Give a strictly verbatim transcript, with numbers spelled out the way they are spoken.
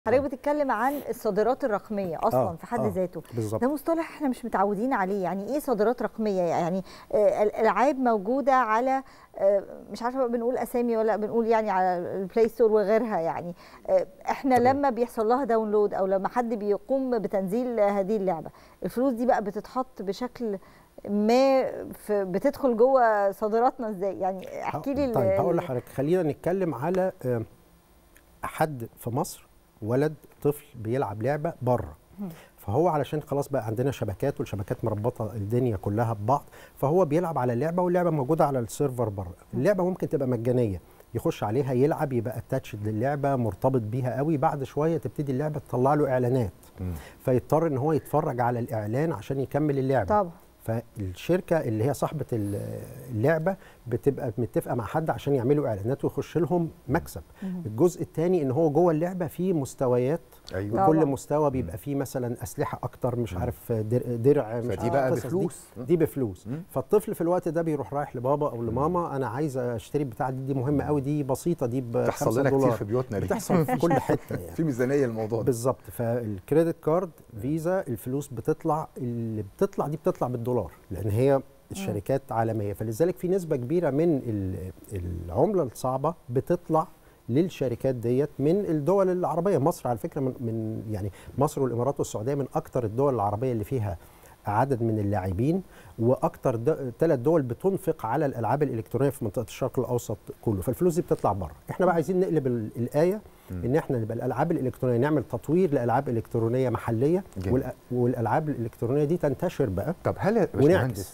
حضرتك بتتكلم عن الصادرات الرقميه اصلا آه في حد آه ذاته. بالزبط. ده مصطلح احنا مش متعودين عليه. يعني ايه صادرات رقميه؟ يعني آه الالعاب موجوده على آه مش عارفه بنقول اسامي ولا بنقول يعني على البلاي ستور وغيرها. يعني آه احنا طبعا. لما بيحصل لها داونلود او لما حد بيقوم بتنزيل هذه اللعبه، الفلوس دي بقى بتتحط بشكل ما في بتدخل جوه صادراتنا ازاي؟ يعني احكي لي. طيب هقول لحضرتك، خلينا نتكلم على آه حد في مصر، ولد طفل بيلعب لعبه بره، فهو علشان خلاص بقى عندنا شبكات والشبكات مربطه الدنيا كلها ببعض، فهو بيلعب على اللعبه واللعبه موجوده على السيرفر بره. اللعبه ممكن تبقى مجانيه، يخش عليها يلعب، يبقى اتاتشد للعبه، مرتبط بيها قوي. بعد شويه تبتدي اللعبه تطلع له اعلانات، م. فيضطر ان هو يتفرج على الاعلان عشان يكمل اللعبه. طبعا. فالشركه اللي هي صاحبه اللعبه بتبقى متفقه مع حد عشان يعملوا اعلانات ويخش لهم مكسب. مم. الجزء الثاني ان هو جوه اللعبه فيه مستويات. أيوة. وكل مستوى بيبقى فيه مثلا اسلحه اكتر، مش مم. عارف درع، مش فدي بقى بفلوس. دي, دي بفلوس. مم. فالطفل في الوقت ده بيروح رايح لبابا او لماما، انا عايز اشتري بتاع دي, دي مهمه قوي، دي بسيطه، دي ب بتحصل لنا كتير في بيوتنا دي. بتحصل في كل حته يعني. في ميزانيه الموضوع ده بالظبط. فالكريدت كارد فيزا، الفلوس بتطلع، اللي بتطلع دي بتطلع بالدولار، لان هي الشركات عالميه، فلذلك في نسبه كبيره من العمله الصعبه بتطلع للشركات ديت من الدول العربيه. مصر على فكره من, من يعني مصر والامارات والسعوديه من اكثر الدول العربيه اللي فيها عدد من اللاعبين، واكثر ثلاث دول بتنفق على الالعاب الالكترونيه في منطقه الشرق الاوسط كله، فالفلوس دي بتطلع بره. احنا بقى عايزين نقلب الايه، ان احنا نبقى الالعاب الالكترونيه نعمل تطوير لالعاب الكترونيه محليه، والالعاب الالكترونيه دي تنتشر بقى. طب هل يا باشمهندس